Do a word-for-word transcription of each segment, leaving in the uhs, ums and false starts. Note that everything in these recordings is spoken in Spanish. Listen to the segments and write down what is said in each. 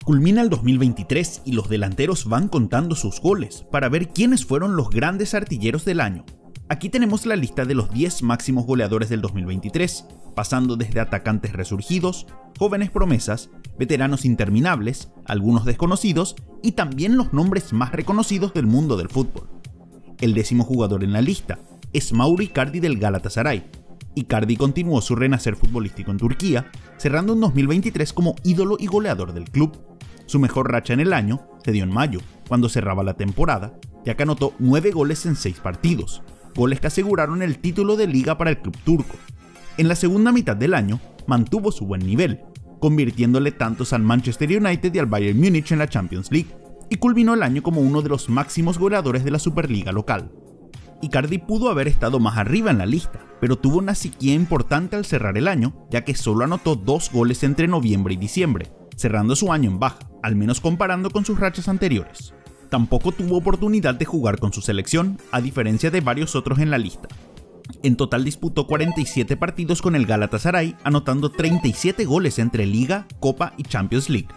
Culmina el dos mil veintitrés y los delanteros van contando sus goles para ver quiénes fueron los grandes artilleros del año. Aquí tenemos la lista de los diez máximos goleadores del dos mil veintitrés, pasando desde atacantes resurgidos, jóvenes promesas, veteranos interminables, algunos desconocidos y también los nombres más reconocidos del mundo del fútbol. El décimo jugador en la lista es Mauro Icardi del Galatasaray. Icardi continuó su renacer futbolístico en Turquía, cerrando un dos mil veintitrés como ídolo y goleador del club. Su mejor racha en el año se dio en mayo, cuando cerraba la temporada, ya que anotó nueve goles en seis partidos, goles que aseguraron el título de liga para el club turco. En la segunda mitad del año mantuvo su buen nivel, convirtiéndole tantos al Manchester United y al Bayern Múnich en la Champions League, y culminó el año como uno de los máximos goleadores de la Superliga local. Icardi pudo haber estado más arriba en la lista, pero tuvo una sequía importante al cerrar el año, ya que solo anotó dos goles entre noviembre y diciembre, cerrando su año en baja, al menos comparando con sus rachas anteriores. Tampoco tuvo oportunidad de jugar con su selección, a diferencia de varios otros en la lista. En total disputó cuarenta y siete partidos con el Galatasaray, anotando treinta y siete goles entre Liga, Copa y Champions League.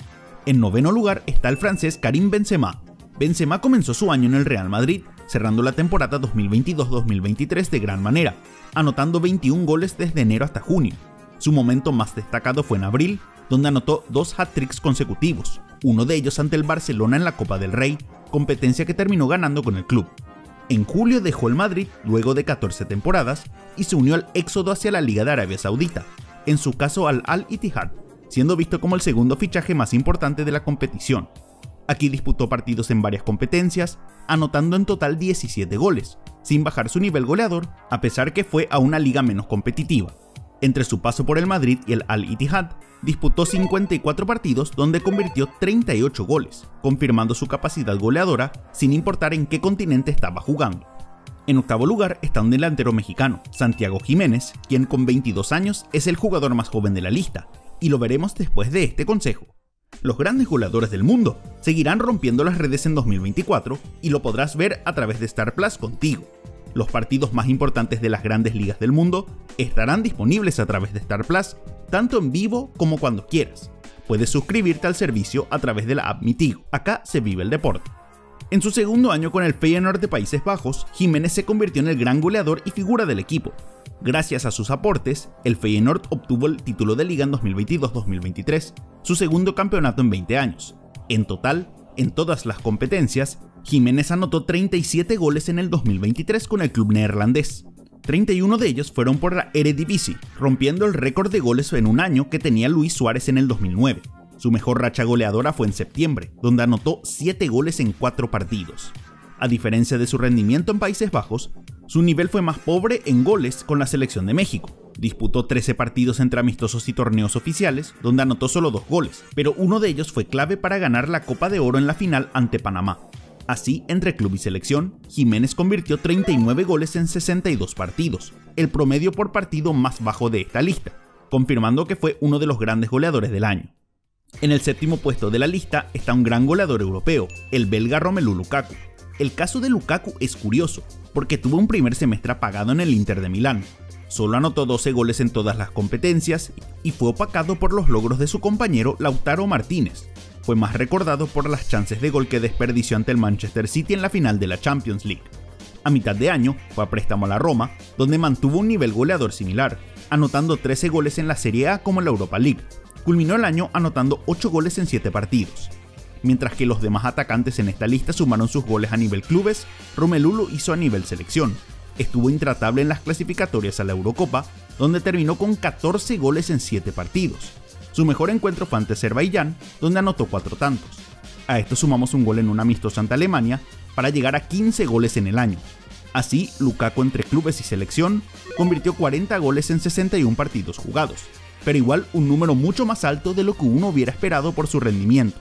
En noveno lugar está el francés Karim Benzema. Benzema comenzó su año en el Real Madrid, cerrando la temporada dos mil veintidós dos mil veintitrés de gran manera, anotando veintiún goles desde enero hasta junio. Su momento más destacado fue en abril, donde anotó dos hat-tricks consecutivos, uno de ellos ante el Barcelona en la Copa del Rey, competencia que terminó ganando con el club. En julio dejó el Madrid luego de catorce temporadas y se unió al éxodo hacia la Liga de Arabia Saudita, en su caso al Al-Ittihad, siendo visto como el segundo fichaje más importante de la competición. Aquí disputó partidos en varias competencias, anotando en total diecisiete goles, sin bajar su nivel goleador, a pesar que fue a una liga menos competitiva. Entre su paso por el Madrid y el Al-Ittihad, disputó cincuenta y cuatro partidos donde convirtió treinta y ocho goles, confirmando su capacidad goleadora sin importar en qué continente estaba jugando. En octavo lugar está un delantero mexicano, Santiago Jiménez, quien con veintidós años es el jugador más joven de la lista, y lo veremos después de este consejo. Los grandes goleadores del mundo seguirán rompiendo las redes en dos mil veinticuatro y lo podrás ver a través de Star Plus contigo. Los partidos más importantes de las grandes ligas del mundo estarán disponibles a través de Star Plus, tanto en vivo como cuando quieras. Puedes suscribirte al servicio a través de la app Mitigo. Acá se vive el deporte. En su segundo año con el Feyenoord de Países Bajos, Jiménez se convirtió en el gran goleador y figura del equipo. Gracias a sus aportes, el Feyenoord obtuvo el título de liga en dos mil veintidós dos mil veintitrés, su segundo campeonato en veinte años. En total, en todas las competencias, Jiménez anotó treinta y siete goles en el dos mil veintitrés con el club neerlandés. treinta y uno de ellos fueron por la Eredivisie, rompiendo el récord de goles en un año que tenía Luis Suárez en el dos mil nueve. Su mejor racha goleadora fue en septiembre, donde anotó siete goles en cuatro partidos. A diferencia de su rendimiento en Países Bajos, su nivel fue más pobre en goles con la selección de México. Disputó trece partidos entre amistosos y torneos oficiales, donde anotó solo dos goles, pero uno de ellos fue clave para ganar la Copa de Oro en la final ante Panamá. Así, entre club y selección, Jiménez convirtió treinta y nueve goles en sesenta y dos partidos, el promedio por partido más bajo de esta lista, confirmando que fue uno de los grandes goleadores del año. En el séptimo puesto de la lista está un gran goleador europeo, el belga Romelu Lukaku. El caso de Lukaku es curioso, porque tuvo un primer semestre apagado en el Inter de Milán. Solo anotó doce goles en todas las competencias y fue opacado por los logros de su compañero Lautaro Martínez. Fue más recordado por las chances de gol que desperdició ante el Manchester City en la final de la Champions League. A mitad de año fue a préstamo a la Roma, donde mantuvo un nivel goleador similar, anotando trece goles en la Serie A como en la Europa League. Culminó el año anotando ocho goles en siete partidos. Mientras que los demás atacantes en esta lista sumaron sus goles a nivel clubes, Romelu lo hizo a nivel selección. Estuvo intratable en las clasificatorias a la Eurocopa, donde terminó con catorce goles en siete partidos. Su mejor encuentro fue ante Azerbaiyán, donde anotó cuatro tantos. A esto sumamos un gol en un amistoso ante Alemania, para llegar a quince goles en el año. Así, Lukaku entre clubes y selección convirtió cuarenta goles en sesenta y uno partidos jugados, pero igual un número mucho más alto de lo que uno hubiera esperado por su rendimiento.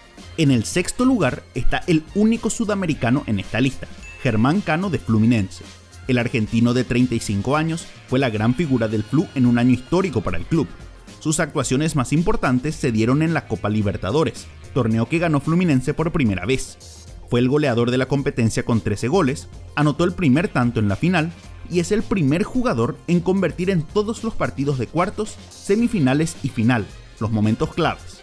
En el sexto lugar está el único sudamericano en esta lista, Germán Cano de Fluminense. El argentino de treinta y cinco años fue la gran figura del Flu en un año histórico para el club. Sus actuaciones más importantes se dieron en la Copa Libertadores, torneo que ganó Fluminense por primera vez. Fue el goleador de la competencia con trece goles, anotó el primer tanto en la final y es el primer jugador en convertir en todos los partidos de cuartos, semifinales y final, los momentos claves.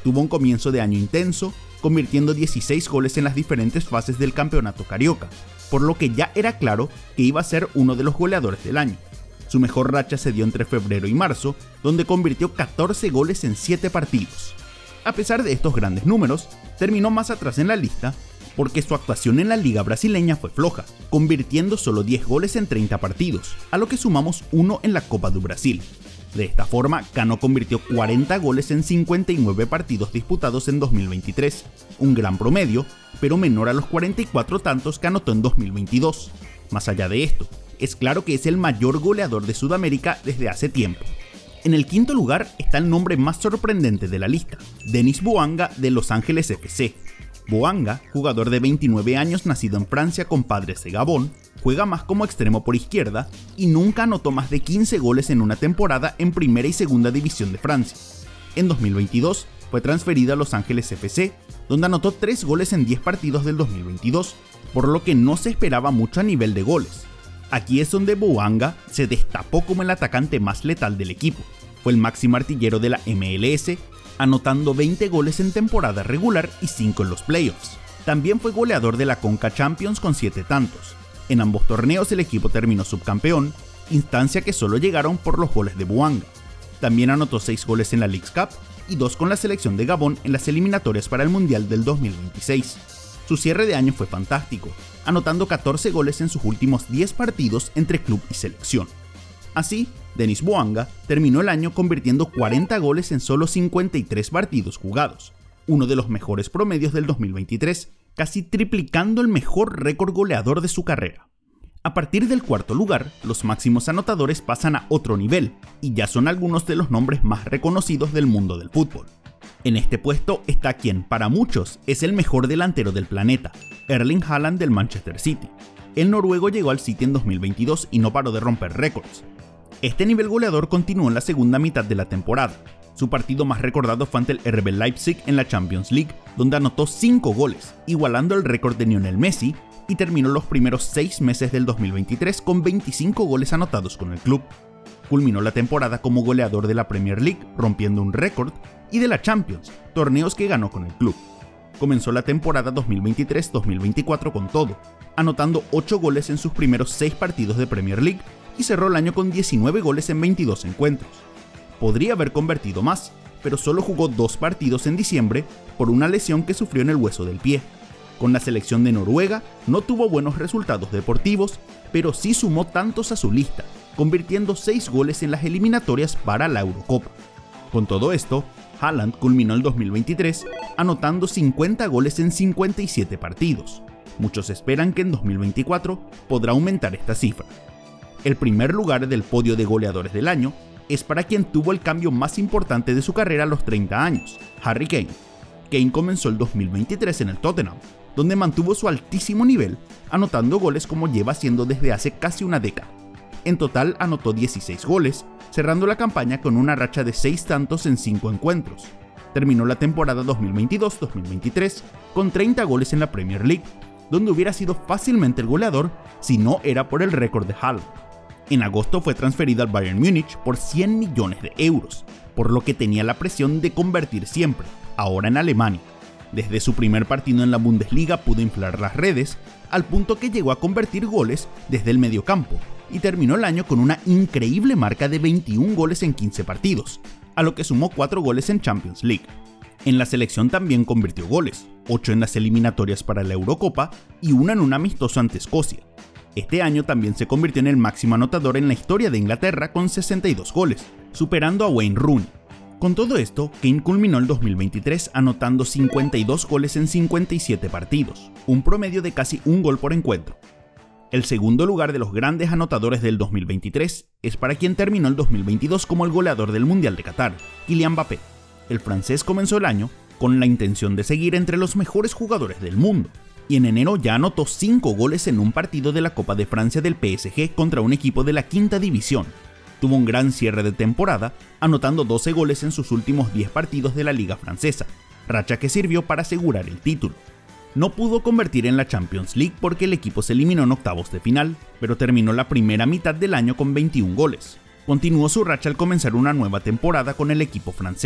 Tuvo un comienzo de año intenso, convirtiendo dieciséis goles en las diferentes fases del campeonato carioca, por lo que ya era claro que iba a ser uno de los goleadores del año. Su mejor racha se dio entre febrero y marzo, donde convirtió catorce goles en siete partidos. A pesar de estos grandes números, terminó más atrás en la lista porque su actuación en la liga brasileña fue floja, convirtiendo solo diez goles en treinta partidos, a lo que sumamos uno en la Copa do Brasil. De esta forma, Cano convirtió cuarenta goles en cincuenta y nueve partidos disputados en dos mil veintitrés, un gran promedio, pero menor a los cuarenta y cuatro tantos que anotó en dos mil veintidós. Más allá de esto, es claro que es el mayor goleador de Sudamérica desde hace tiempo. En el quinto lugar está el nombre más sorprendente de la lista, Denis Bouanga de Los Ángeles F C. Bouanga, jugador de veintinueve años nacido en Francia con padres de Gabón, juega más como extremo por izquierda y nunca anotó más de quince goles en una temporada en primera y segunda división de Francia. En dos mil veintidós fue transferido a Los Ángeles F C, donde anotó tres goles en diez partidos del dos mil veintidós, por lo que no se esperaba mucho a nivel de goles. Aquí es donde Bouanga se destapó como el atacante más letal del equipo. Fue el máximo artillero de la M L S, anotando veinte goles en temporada regular y cinco en los playoffs. También fue goleador de la Conca Champions con siete tantos. En ambos torneos el equipo terminó subcampeón, instancia que solo llegaron por los goles de Bouanga. También anotó seis goles en la Leagues Cup y dos con la selección de Gabón en las eliminatorias para el Mundial del dos mil veintiséis. Su cierre de año fue fantástico, anotando catorce goles en sus últimos diez partidos entre club y selección. Así, Denis Bouanga terminó el año convirtiendo cuarenta goles en solo cincuenta y tres partidos jugados, uno de los mejores promedios del dos mil veintitrés, casi triplicando el mejor récord goleador de su carrera. A partir del cuarto lugar, los máximos anotadores pasan a otro nivel, y ya son algunos de los nombres más reconocidos del mundo del fútbol. En este puesto está quien, para muchos, es el mejor delantero del planeta, Erling Haaland del Manchester City. El noruego llegó al City en dos mil veintidós y no paró de romper récords. Este nivel goleador continuó en la segunda mitad de la temporada. Su partido más recordado fue ante el R B Leipzig en la Champions League, donde anotó cinco goles, igualando el récord de Lionel Messi, y terminó los primeros seis meses del dos mil veintitrés con veinticinco goles anotados con el club. Culminó la temporada como goleador de la Premier League, rompiendo un récord, y de la Champions, torneos que ganó con el club. Comenzó la temporada dos mil veintitrés dos mil veinticuatro con todo, anotando ocho goles en sus primeros seis partidos de Premier League y cerró el año con diecinueve goles en veintidós encuentros. Podría haber convertido más, pero solo jugó dos partidos en diciembre por una lesión que sufrió en el hueso del pie. Con la selección de Noruega no tuvo buenos resultados deportivos, pero sí sumó tantos a su lista, convirtiendo seis goles en las eliminatorias para la Eurocopa. Con todo esto, Haaland culminó el dos mil veintitrés anotando cincuenta goles en cincuenta y siete partidos. Muchos esperan que en dos mil veinticuatro podrá aumentar esta cifra. El primer lugar del podio de goleadores del año es para quien tuvo el cambio más importante de su carrera a los treinta años, Harry Kane. Kane comenzó el dos mil veintitrés en el Tottenham, donde mantuvo su altísimo nivel, anotando goles como lleva haciendo desde hace casi una década. En total anotó dieciséis goles, cerrando la campaña con una racha de seis tantos en cinco encuentros. Terminó la temporada dos mil veintidós dos mil veintitrés con treinta goles en la Premier League, donde hubiera sido fácilmente el goleador si no era por el récord de Haaland. En agosto fue transferido al Bayern Múnich por cien millones de euros, por lo que tenía la presión de convertir siempre, ahora en Alemania. Desde su primer partido en la Bundesliga pudo inflar las redes, al punto que llegó a convertir goles desde el mediocampo, y terminó el año con una increíble marca de veintiún goles en quince partidos, a lo que sumó cuatro goles en Champions League. En la selección también convirtió goles, ocho en las eliminatorias para la Eurocopa y una en un amistoso ante Escocia. Este año también se convirtió en el máximo anotador en la historia de Inglaterra con sesenta y dos goles, superando a Wayne Rooney. Con todo esto, Kane culminó el dos mil veintitrés anotando cincuenta y dos goles en cincuenta y siete partidos, un promedio de casi un gol por encuentro. El segundo lugar de los grandes anotadores del dos mil veintitrés es para quien terminó el dos mil veintidós como el goleador del Mundial de Qatar, Kylian Mbappé. El francés comenzó el año con la intención de seguir entre los mejores jugadores del mundo, y en enero ya anotó cinco goles en un partido de la Copa de Francia del P S G contra un equipo de la quinta división. Tuvo un gran cierre de temporada, anotando doce goles en sus últimos diez partidos de la Liga Francesa, racha que sirvió para asegurar el título. No pudo convertir en la Champions League porque el equipo se eliminó en octavos de final, pero terminó la primera mitad del año con veintiún goles. Continuó su racha al comenzar una nueva temporada con el equipo francés,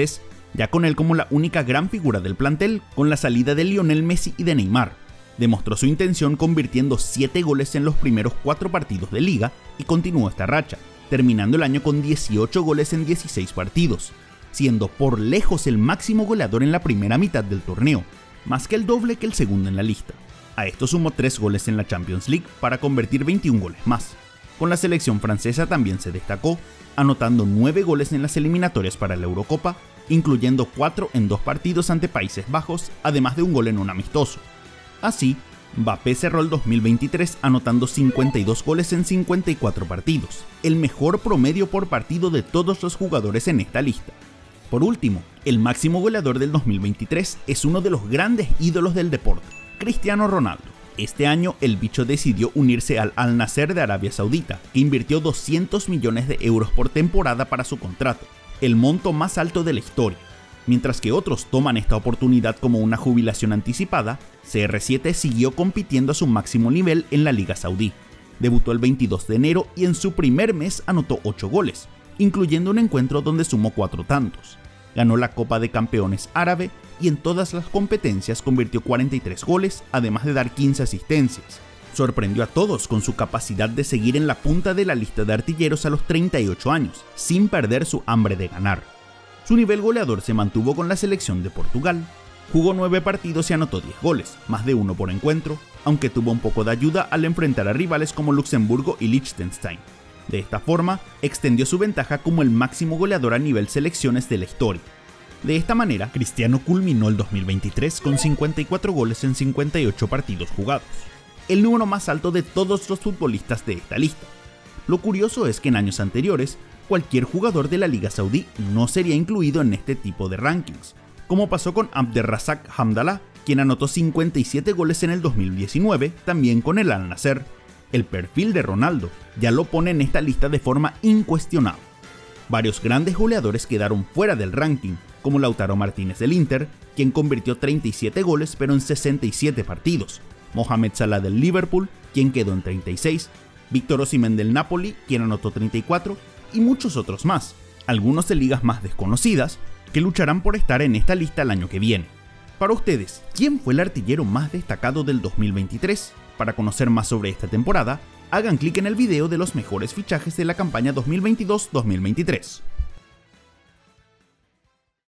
ya con él como la única gran figura del plantel, con la salida de Lionel Messi y de Neymar. Demostró su intención convirtiendo siete goles en los primeros cuatro partidos de liga y continuó esta racha, terminando el año con dieciocho goles en dieciséis partidos, siendo por lejos el máximo goleador en la primera mitad del torneo, más que el doble que el segundo en la lista. A esto sumó tres goles en la Champions League para convertir veintiún goles más. Con la selección francesa también se destacó, anotando nueve goles en las eliminatorias para la Eurocopa, incluyendo cuatro en dos partidos ante Países Bajos, además de un gol en un amistoso. Así, Mbappé cerró el dos mil veintitrés anotando cincuenta y dos goles en cincuenta y cuatro partidos, el mejor promedio por partido de todos los jugadores en esta lista. Por último, el máximo goleador del dos mil veintitrés es uno de los grandes ídolos del deporte, Cristiano Ronaldo. Este año el bicho decidió unirse al Al Nassr de Arabia Saudita, que invirtió doscientos millones de euros por temporada para su contrato, el monto más alto de la historia. Mientras que otros toman esta oportunidad como una jubilación anticipada, C R siete siguió compitiendo a su máximo nivel en la Liga Saudí. Debutó el veintidós de enero y en su primer mes anotó ocho goles, incluyendo un encuentro donde sumó cuatro tantos. Ganó la Copa de Campeones Árabe y en todas las competencias convirtió cuarenta y tres goles, además de dar quince asistencias. Sorprendió a todos con su capacidad de seguir en la punta de la lista de artilleros a los treinta y ocho años, sin perder su hambre de ganar. Su nivel goleador se mantuvo con la selección de Portugal. Jugó nueve partidos y anotó diez goles, más de uno por encuentro, aunque tuvo un poco de ayuda al enfrentar a rivales como Luxemburgo y Liechtenstein. De esta forma, extendió su ventaja como el máximo goleador a nivel selecciones de la historia. De esta manera, Cristiano culminó el dos mil veintitrés con cincuenta y cuatro goles en cincuenta y ocho partidos jugados, el número más alto de todos los futbolistas de esta lista. Lo curioso es que en años anteriores, cualquier jugador de la Liga Saudí no sería incluido en este tipo de rankings, como pasó con Abderrazak Hamdallah, quien anotó cincuenta y siete goles en el dos mil diecinueve, también con el Al Nassr. El perfil de Ronaldo ya lo pone en esta lista de forma incuestionable. Varios grandes goleadores quedaron fuera del ranking, como Lautaro Martínez del Inter, quien convirtió treinta y siete goles pero en sesenta y siete partidos, Mohamed Salah del Liverpool, quien quedó en treinta y seis, Víctor Osimhen del Napoli, quien anotó treinta y cuatro, y muchos otros más, algunos de ligas más desconocidas, que lucharán por estar en esta lista el año que viene. Para ustedes, ¿quién fue el artillero más destacado del dos mil veintitrés? Para conocer más sobre esta temporada, hagan clic en el video de los mejores fichajes de la campaña dos mil veintidós dos mil veintitrés.